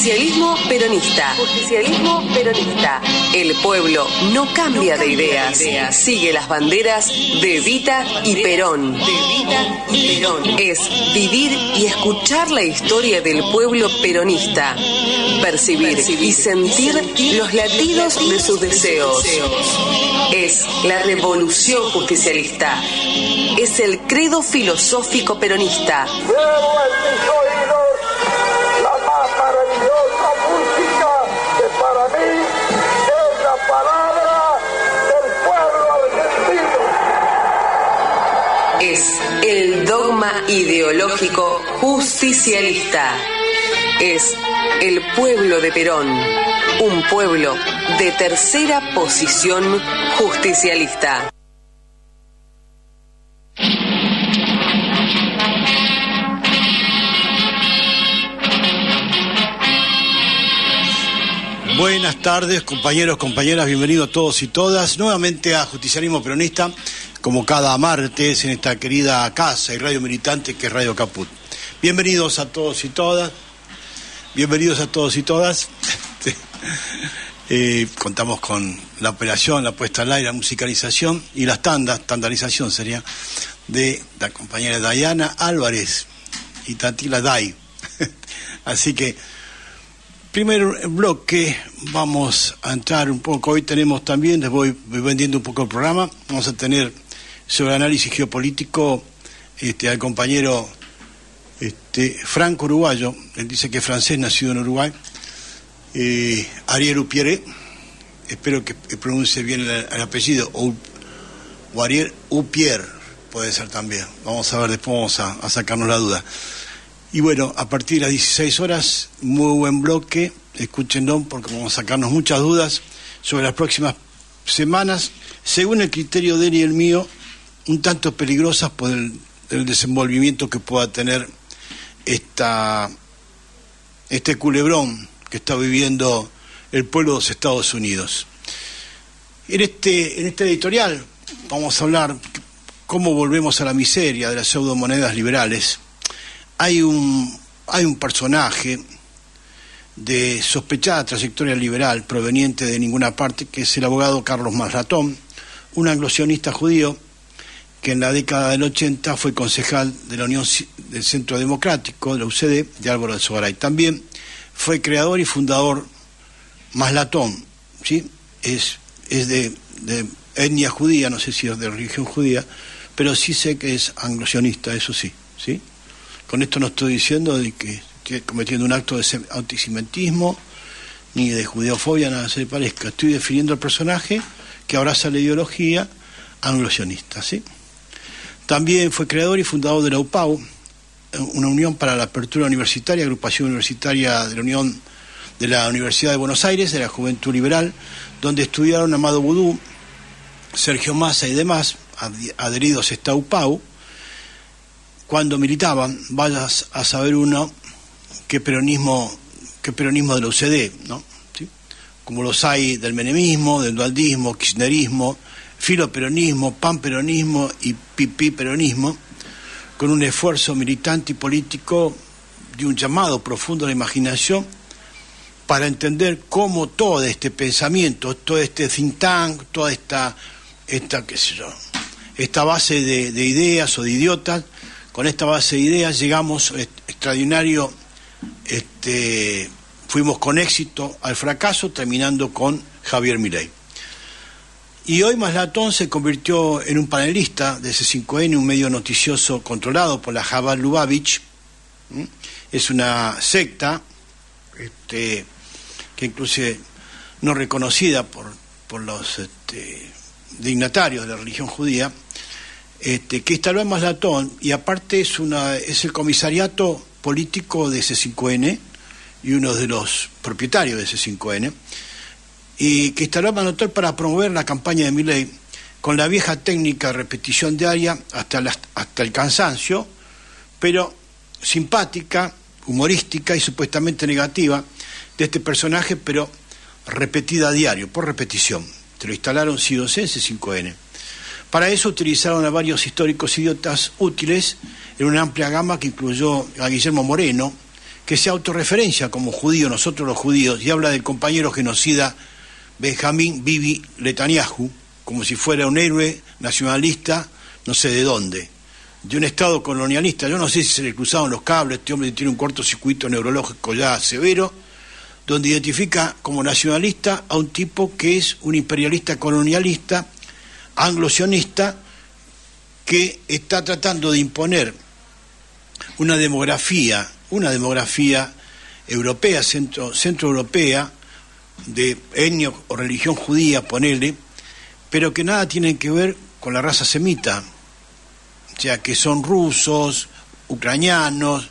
Justicialismo peronista. Justicialismo peronista. El pueblo no cambia de ideas. Sigue las banderas de Evita y Perón. Es vivir y escuchar la historia del pueblo peronista. Percibir y sentir los latidos de sus deseos. Es la revolución justicialista. Es el credo filosófico peronista. Es el dogma ideológico justicialista. Es el pueblo de Perón, un pueblo de tercera posición justicialista. Buenas tardes, compañeros, compañeras, bienvenidos todos y todas nuevamente a Justicialismo Peronista, como cada martes en esta querida casa y radio militante que es Radio Caput. Bienvenidos a todos y todas, bienvenidos a todos y todas. Contamos con la operación, la puesta al aire, la musicalización y las tandalización sería, de la compañera Dayana Álvarez y Tatila Day. Así que primer bloque, vamos a entrar un poco. Hoy tenemos también, les voy vendiendo un poco el programa. Vamos a tener sobre análisis geopolítico al compañero franco uruguayo. Él dice que es francés, nacido en Uruguay. Ariel Upiere, espero que pronuncie bien el apellido, o Ariel Upier, puede ser también. Vamos a ver, después vamos a sacarnos la duda. Y bueno, a partir de las 16 horas, muy buen bloque, escúchenlo porque vamos a sacarnos muchas dudas sobre las próximas semanas, según el criterio de él y el mío, un tanto peligrosas por el desenvolvimiento que pueda tener este culebrón que está viviendo el pueblo de los Estados Unidos. En este editorial vamos a hablar cómo volvemos a la miseria de las pseudomonedas liberales. Hay un personaje de sospechada trayectoria liberal proveniente de ninguna parte, que es el abogado Carlos Maslatón, un anglosionista judío que en la década del 80 fue concejal de la Unión del Centro Democrático, de la UCD, de Álvaro de Sogaray. También fue creador y fundador Maslatón, ¿sí? Es de etnia judía, no sé si es de religión judía, pero sí sé que es anglosionista, eso sí, ¿sí? Con esto no estoy diciendo de que estoy cometiendo un acto de antisemitismo ni de judeofobia, nada se le parezca. Estoy definiendo al personaje que abraza la ideología anglosionista, ¿sí? También fue creador y fundador de la UPAU, una unión para la apertura universitaria, agrupación universitaria de la Unión de la Universidad de Buenos Aires, de la Juventud Liberal, donde estudiaron Amado Boudou, Sergio Massa y demás, adheridos a esta UPAU. Cuando militaban, vayas a saber uno qué peronismo de la UCD, ¿no? ¿Sí? Como los hay del menemismo, del dualdismo, kirchnerismo, filoperonismo, panperonismo y pipiperonismo, con un esfuerzo militante y político de un llamado profundo a la imaginación para entender cómo todo este pensamiento, todo este think tank, toda esta qué sé yo, esta base de ideas o de idiotas. Con esta base de ideas llegamos extraordinario, fuimos con éxito al fracaso, terminando con Javier Milei. Y hoy Maslatón se convirtió en un panelista de C5N, un medio noticioso controlado por la Jabal Lubavitch. Es una secta que inclusive no reconocida por los dignatarios de la religión judía, que instaló en Maslatón, y aparte es el comisariato político de C5N y uno de los propietarios de C5N, y que instaló a Maslatón para promover la campaña de Milei con la vieja técnica de repetición diaria hasta el cansancio, pero simpática, humorística y supuestamente negativa de este personaje, pero repetida a diario, por repetición. Te lo instalaron sí o sí en C5N. Para eso utilizaron a varios históricos idiotas útiles en una amplia gama que incluyó a Guillermo Moreno, que se autorreferencia como judío, nosotros los judíos, y habla del compañero genocida Benjamín Bibi Netanyahu, como si fuera un héroe nacionalista, no sé de dónde, de un Estado colonialista. Yo no sé si se le cruzaron los cables, este hombre tiene un cortocircuito neurológico ya severo, donde identifica como nacionalista a un tipo que es un imperialista colonialista, anglo-sionista, que está tratando de imponer una demografía europea, centroeuropea, de etnia o religión judía, ponele, pero que nada tiene que ver con la raza semita, o sea, que son rusos, ucranianos,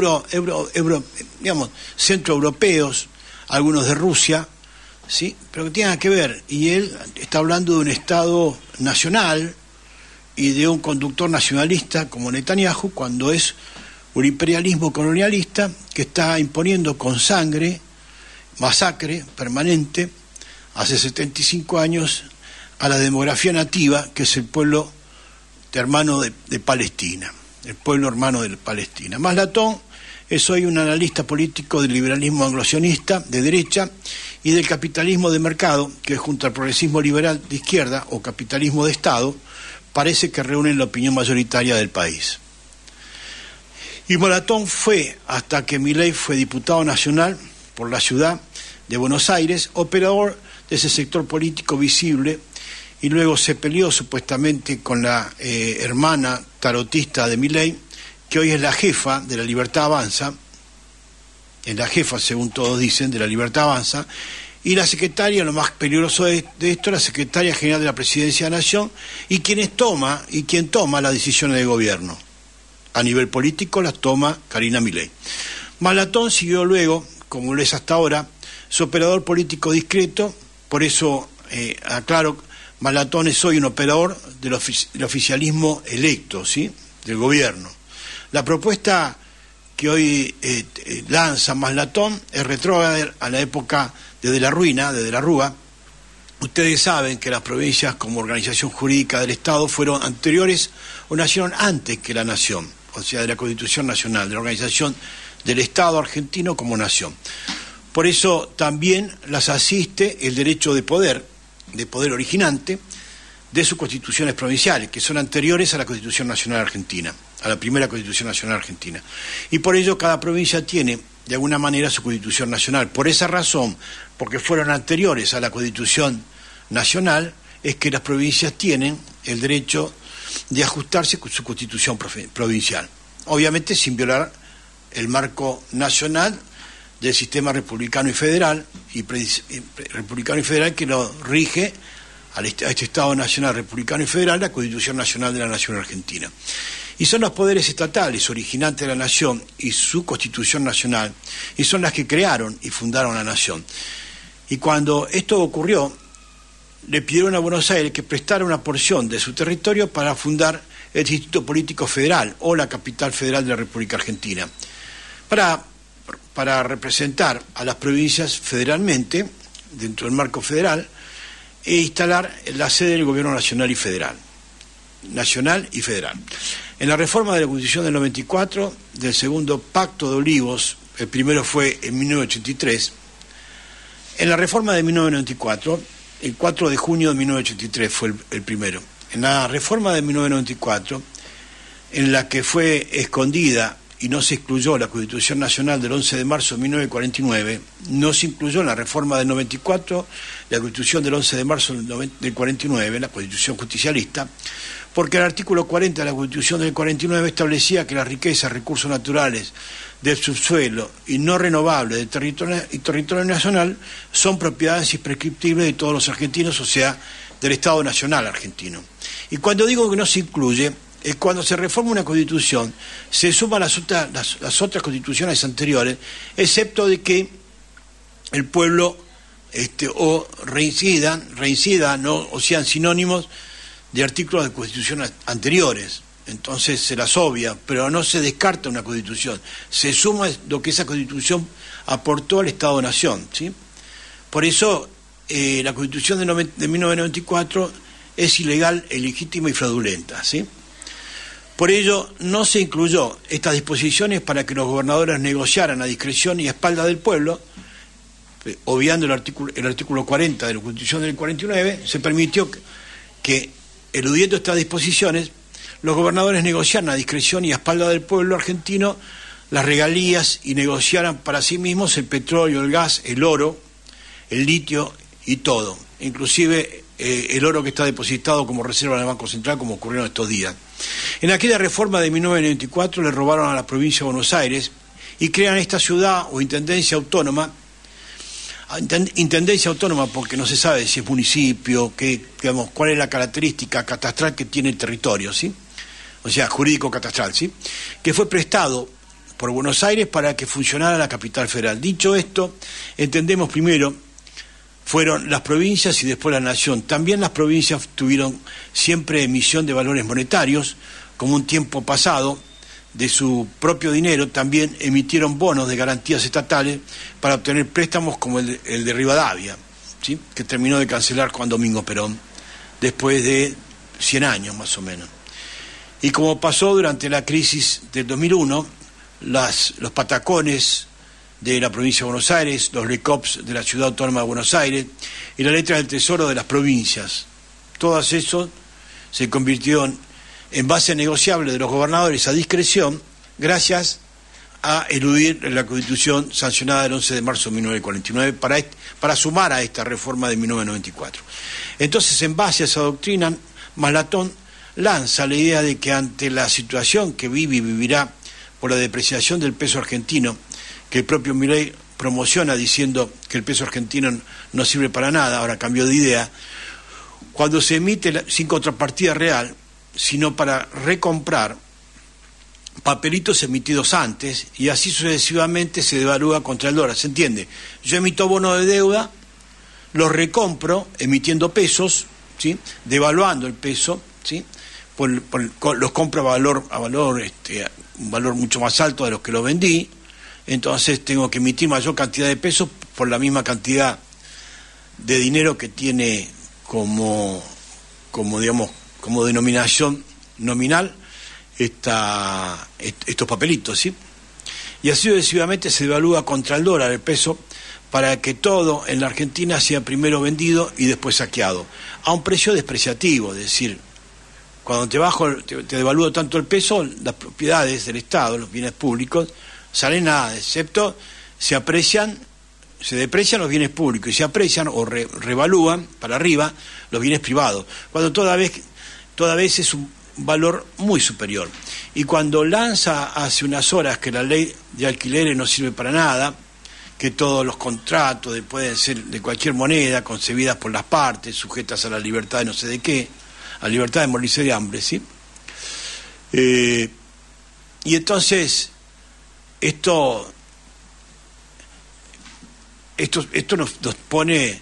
digamos, centroeuropeos, algunos de Rusia, ¿sí? Pero que tienen que ver, y él está hablando de un Estado nacional y de un conductor nacionalista como Netanyahu, cuando es un imperialismo colonialista que está imponiendo con sangre, masacre permanente, hace 75 años, a la demografía nativa, que es el pueblo hermano de Palestina, el pueblo hermano de Palestina. Maslatón es hoy un analista político del liberalismo anglosionista de derecha y del capitalismo de mercado, que junto al progresismo liberal de izquierda o capitalismo de Estado, parece que reúnen la opinión mayoritaria del país. Y Maslatón fue, hasta que Milei fue diputado nacional por la ciudad de Buenos Aires, operador de ese sector político visible, y luego se peleó supuestamente con la hermana tarotista de Milei, que hoy es la jefa de la Libertad Avanza, es la jefa, según todos dicen, de la Libertad Avanza, y la secretaria, lo más peligroso de esto, la secretaria general de la Presidencia de la Nación, y quien toma las decisiones de gobierno. A nivel político las toma Karina Milei. Maslatón siguió luego, como lo es hasta ahora, su operador político discreto, por eso aclaro, Maslatón es hoy un operador del oficialismo electo, ¿sí?, del gobierno. La propuesta que hoy lanza Maslatón es retrógrada a la época de la Rúa. Ustedes saben que las provincias como organización jurídica del Estado fueron anteriores o nacieron antes que la nación, o sea, de la Constitución Nacional, de la organización del Estado argentino como nación. Por eso también las asiste el derecho de poder originante de sus constituciones provinciales, que son anteriores a la Constitución Nacional Argentina, a la primera Constitución Nacional Argentina. Y por ello cada provincia tiene, de alguna manera, su Constitución Nacional. Por esa razón, porque fueron anteriores a la Constitución Nacional, es que las provincias tienen el derecho de ajustarse con su Constitución provincial. Obviamente sin violar el marco nacional del sistema republicano y federal, que lo rige a este Estado Nacional republicano y federal, la Constitución Nacional de la Nación Argentina. Y son los poderes estatales originantes de la nación y su Constitución Nacional, y son las que crearon y fundaron la nación. Y cuando esto ocurrió, le pidieron a Buenos Aires que prestara una porción de su territorio para fundar el Instituto Político Federal, o la capital federal de la República Argentina, para representar a las provincias federalmente, dentro del marco federal, e instalar la sede del gobierno nacional y federal. En la reforma de la Constitución del 94, del segundo Pacto de Olivos, el primero fue en 1983, en la reforma de 1994, el 4 de junio de 1983 fue el primero, en la reforma de 1994, en la que fue escondida y no se incluyó la Constitución Nacional del 11 de marzo de 1949, no se incluyó en la reforma del 94 la Constitución del 11 de marzo del 49, la Constitución justicialista, porque el artículo 40 de la Constitución del 49 establecía que las riquezas, recursos naturales del subsuelo y no renovables del territorio nacional son propiedades imprescriptibles de todos los argentinos, o sea, del Estado Nacional argentino. Y cuando digo que no se incluye, es cuando se reforma una constitución, se suman las otras constituciones anteriores, excepto de que el pueblo o reincidan o sean sinónimos de artículos de constitución anteriores. Entonces se las obvia, pero no se descarta una constitución, se suma lo que esa constitución aportó al Estado-Nación, ¿sí? Por eso la constitución de 1994 es ilegal, ilegítima y fraudulenta, ¿sí? Por ello, no se incluyó estas disposiciones para que los gobernadores negociaran a discreción y a espaldas del pueblo, obviando el artículo 40 de la Constitución del 49, se permitió que, eludiendo estas disposiciones, los gobernadores negociaran a discreción y a espaldas del pueblo argentino las regalías y negociaran para sí mismos el petróleo, el gas, el oro, el litio y todo, inclusive el oro que está depositado como reserva en el Banco Central, como ocurrió en estos días. En aquella reforma de 1994 le robaron a la provincia de Buenos Aires y crean esta ciudad o intendencia autónoma porque no se sabe si es municipio, cuál es la característica catastral que tiene el territorio, ¿sí? O sea, jurídico catastral, ¿sí? Que fue prestado por Buenos Aires para que funcionara la capital federal. Dicho esto, entendemos primero fueron las provincias y después la nación. También las provincias tuvieron siempre emisión de valores monetarios, como un tiempo pasado, de su propio dinero, también emitieron bonos de garantías estatales para obtener préstamos como el de Rivadavia, ¿sí? Que terminó de cancelar Juan Domingo Perón, después de 100 años más o menos. Y como pasó durante la crisis del 2001, los patacones de la provincia de Buenos Aires, los RECOPs de la Ciudad Autónoma de Buenos Aires y la letra del Tesoro de las provincias. Todas eso se convirtieron en base negociable de los gobernadores a discreción gracias a eludir la Constitución sancionada el 11 de marzo de 1949 para sumar a esta reforma de 1994. Entonces, en base a esa doctrina, Malatón lanza la idea de que ante la situación que vive y vivirá por la depreciación del peso argentino, que el propio Milei promociona diciendo que el peso argentino no sirve para nada, ahora cambió de idea, cuando se emite sin contrapartida real, sino para recomprar papelitos emitidos antes, y así sucesivamente se devalúa contra el dólar, ¿se entiende? Yo emito bonos de deuda, los recompro emitiendo pesos, ¿sí? Devaluando el peso, ¿sí? Los compro a un valor mucho más alto de los que los vendí. Entonces tengo que emitir mayor cantidad de pesos por la misma cantidad de dinero que tiene como denominación nominal estos papelitos, ¿sí? Y así sucesivamente se devalúa contra el dólar el peso para que todo en la Argentina sea primero vendido y después saqueado, a un precio despreciativo, es decir, cuando te devalúo tanto el peso, las propiedades del Estado, los bienes públicos, salen nada, excepto se deprecian los bienes públicos y se aprecian o revalúan para arriba los bienes privados, cuando toda vez es un valor muy superior. Y cuando lanza hace unas horas que la ley de alquileres no sirve para nada, que todos los contratos pueden ser de cualquier moneda, concebidas por las partes, sujetas a la libertad de no sé de qué, a la libertad de morirse de hambre, ¿sí? Y entonces esto nos pone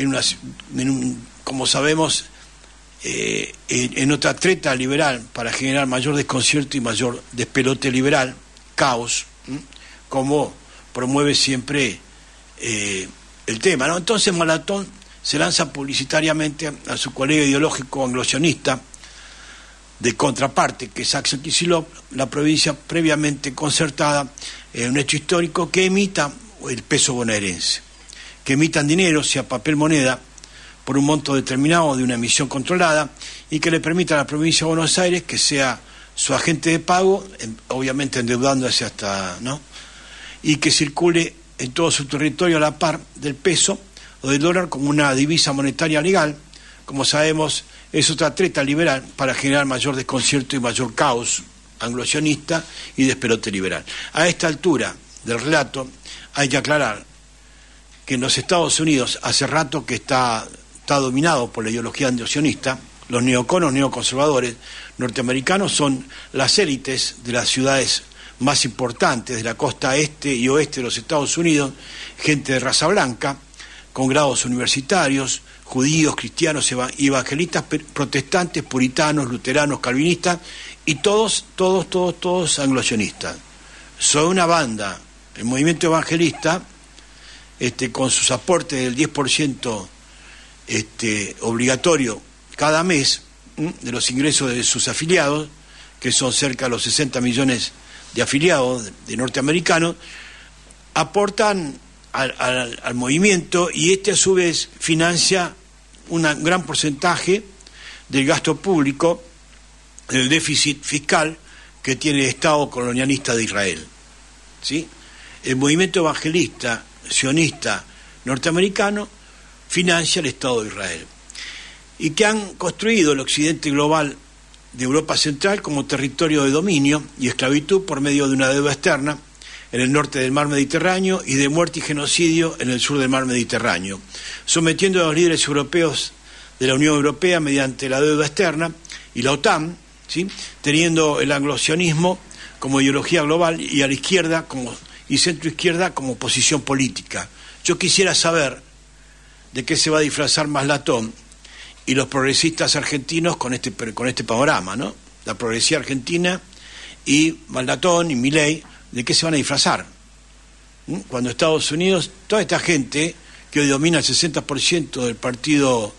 como sabemos, en otra treta liberal para generar mayor desconcierto y mayor despelote liberal, caos, como promueve siempre el tema, ¿no? Entonces Malatón se lanza publicitariamente a su colega ideológico anglosionista de contraparte, que es Axel Kicillof, la provincia previamente concertada en un hecho histórico que emita el peso bonaerense, que emitan dinero, sea papel moneda, por un monto determinado de una emisión controlada y que le permita a la provincia de Buenos Aires que sea su agente de pago, obviamente endeudándose hasta, ¿no? Y que circule en todo su territorio a la par del peso o del dólar como una divisa monetaria legal. Como sabemos, es otra treta liberal para generar mayor desconcierto y mayor caos anglosionista y despelote liberal. A esta altura del relato hay que aclarar que en los Estados Unidos hace rato que está dominado por la ideología anglosionista. Los neoconos, neoconservadores norteamericanos son las élites de las ciudades más importantes de la costa este y oeste de los Estados Unidos, gente de raza blanca, con grados universitarios, judíos, cristianos, evangelistas, protestantes, puritanos, luteranos, calvinistas, y todos anglosionistas. Son una banda, el movimiento evangelista, con sus aportes del 10% obligatorio cada mes de los ingresos de sus afiliados, que son cerca de los 60 millones de afiliados de norteamericanos, aportan al movimiento, y este a su vez financia un gran porcentaje del gasto público, del déficit fiscal que tiene el Estado colonialista de Israel. ¿Sí? El movimiento evangelista sionista norteamericano financia el Estado de Israel, y que han construido el occidente global de Europa Central como territorio de dominio y esclavitud por medio de una deuda externa en el norte del mar Mediterráneo y de muerte y genocidio en el sur del mar Mediterráneo, sometiendo a los líderes europeos de la Unión Europea mediante la deuda externa y la OTAN, ¿sí?, teniendo el anglosionismo como ideología global y a la izquierda y centroizquierda como posición política. Yo quisiera saber de qué se va a disfrazar Maslatón y los progresistas argentinos con este panorama, ¿no? La progresía argentina y Maslatón y Milei, ¿de qué se van a disfrazar? Cuando Estados Unidos, toda esta gente que hoy domina el 60% del partido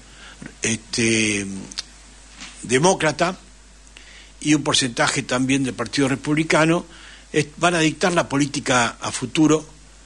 demócrata y un porcentaje también del partido republicano, van a dictar la política a futuro,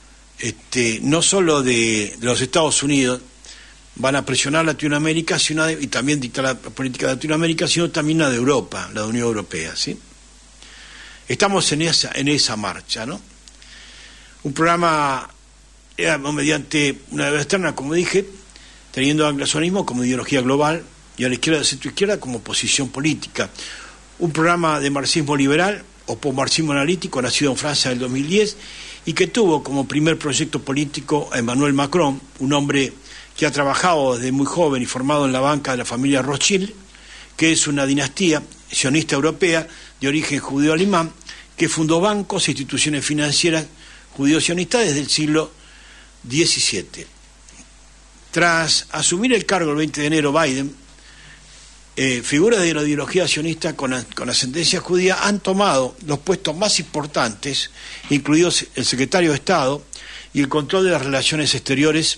no solo de los Estados Unidos, van a presionar Latinoamérica y también dictar la política de Latinoamérica, sino también la de Europa, la de Unión Europea, ¿sí? Estamos en esa marcha, ¿no? Un programa mediante una deuda externa, como dije, teniendo anglosajonismo como ideología global y a la izquierda y centroizquierda como posición política. Un programa de marxismo liberal o posmarxismo analítico nacido en Francia en el 2010 y que tuvo como primer proyecto político a Emmanuel Macron, un hombre que ha trabajado desde muy joven y formado en la banca de la familia Rothschild, que es una dinastía sionista europea de origen judío-alemán, que fundó bancos e instituciones financieras judío-sionistas desde el siglo XVII. Tras asumir el cargo el 20 de enero Biden, figuras de la ideología sionista con ascendencia judía han tomado los puestos más importantes, incluidos el secretario de Estado y el control de las relaciones exteriores,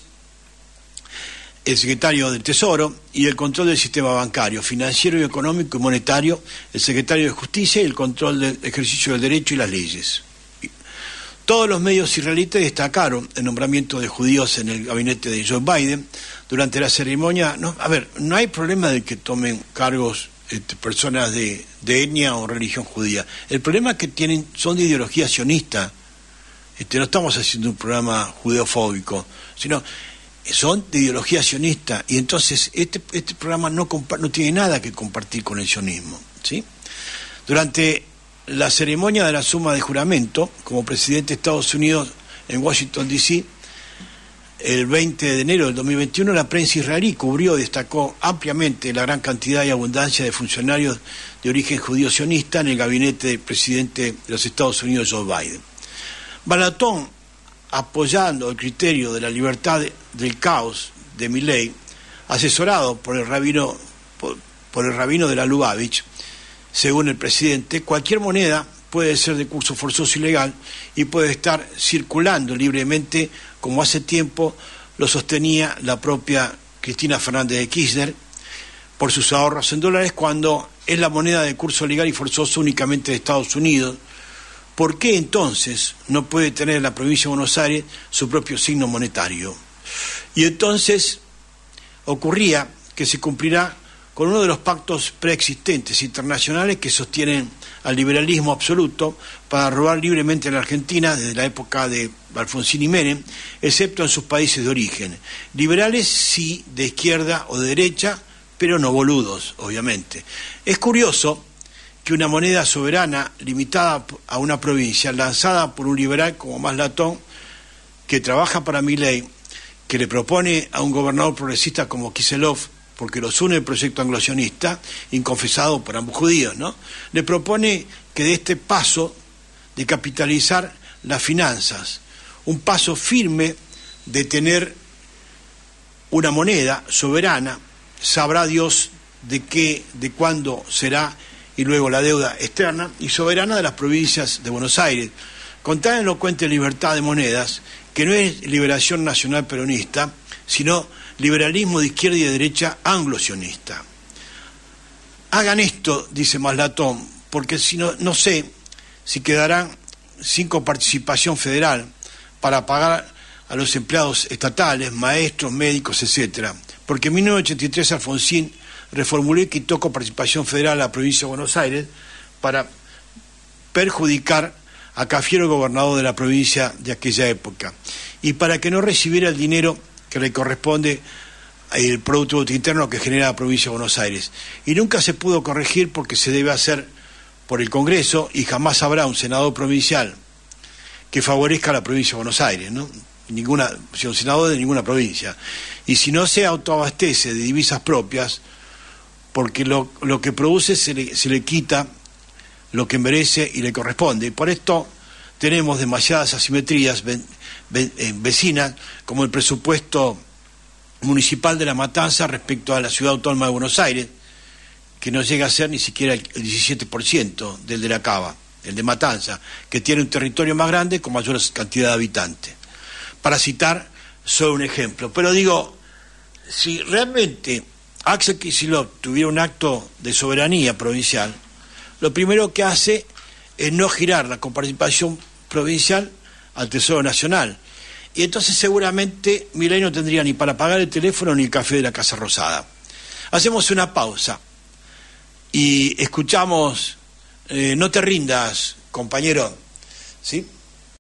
el secretario del Tesoro y el control del sistema bancario, financiero y económico y monetario, el secretario de Justicia y el control del ejercicio del derecho y las leyes. Todos los medios israelíes destacaron el nombramiento de judíos en el gabinete de Joe Biden durante la ceremonia. No hay problema de que tomen cargos personas de etnia o religión judía. El problema que tienen son de ideología sionista. No estamos haciendo un programa judeofóbico, sino son de ideología sionista, y entonces este programa no tiene nada que compartir con el sionismo, ¿sí? Durante la ceremonia de la suma de juramento como presidente de Estados Unidos en Washington, D.C., el 20 de enero del 2021, la prensa israelí cubrió y destacó ampliamente la gran cantidad y abundancia de funcionarios de origen judío sionista en el gabinete del presidente de los Estados Unidos, Joe Biden. Maslatón, apoyando el criterio de la libertad del caos de Milei, asesorado por el rabino de la Lubavitch, según el presidente, cualquier moneda puede ser de curso forzoso y legal y puede estar circulando libremente, como hace tiempo lo sostenía la propia Cristina Fernández de Kirchner, por sus ahorros en dólares, cuando es la moneda de curso legal y forzoso únicamente de Estados Unidos. ¿Por qué entonces no puede tener la provincia de Buenos Aires su propio signo monetario? Y entonces ocurría que se cumplirá con uno de los pactos preexistentes internacionales que sostienen al liberalismo absoluto para robar libremente en la Argentina desde la época de Alfonsín y Menem, excepto en sus países de origen. Liberales sí, de izquierda o de derecha, pero no boludos, obviamente. Es curioso que una moneda soberana limitada a una provincia, lanzada por un liberal como Maslatón, que trabaja para Milei, que le propone a un gobernador progresista como Kicillof, porque los une el proyecto anglosionista, inconfesado por ambos judíos, ¿no? Le propone que dé este paso de capitalizar las finanzas, un paso firme de tener una moneda soberana, sabrá Dios de cuándo será, y luego la deuda externa y soberana de las provincias de Buenos Aires, con tan elocuente libertad de monedas que no es liberación nacional peronista, sino liberalismo de izquierda y de derecha anglo-sionista. Hagan esto, dice Maslatón, porque si no, no sé si quedarán sin participación federal para pagar a los empleados estatales, maestros, médicos, etcétera. Porque en 1983 Alfonsín reformuló y quitó coparticipación federal a la provincia de Buenos Aires para perjudicar a Cafiero, gobernador de la provincia de aquella época, y para que no recibiera el dinero que le corresponde el Producto Interno que genera la provincia de Buenos Aires. Y nunca se pudo corregir porque se debe hacer por el Congreso y jamás habrá un senador provincial que favorezca a la provincia de Buenos Aires, ¿no? Un senador de ninguna provincia. Y si no se autoabastece de divisas propias, porque lo que produce se le quita lo que merece y le corresponde. Y por esto tenemos demasiadas asimetrías vecinas, como el presupuesto municipal de La Matanza respecto a la ciudad autónoma de Buenos Aires, que no llega a ser ni siquiera el 17% del de la Cava, el de Matanza, que tiene un territorio más grande con mayor cantidad de habitantes. Para citar solo un ejemplo. Pero digo, si realmente Axel Kicillof tuviera un acto de soberanía provincial, lo primero que hace es no girar la coparticipación provincial al Tesoro Nacional. Y entonces seguramente Milei no tendría ni para pagar el teléfono ni el café de la Casa Rosada. Hacemos una pausa y escuchamos No te rindas, compañero, ¿sí?